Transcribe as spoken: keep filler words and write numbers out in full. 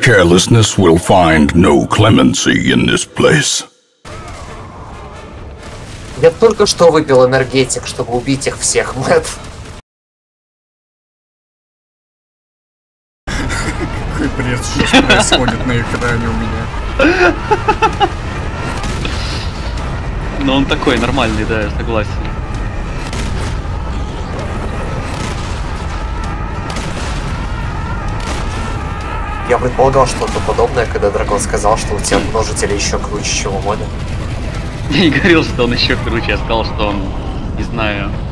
Carelessness will find no clemency in this place. Я только что выпил энергетик, чтобы убить их всех, Мэтт. Какой бред сейчас происходит на экране у меня. Но он такой нормальный, да, я согласен. Я предполагал что-то подобное, когда Дракон сказал, что у тебя множители еще круче, чем у мода. Я не говорил, что он еще круче, я сказал, что он, не знаю,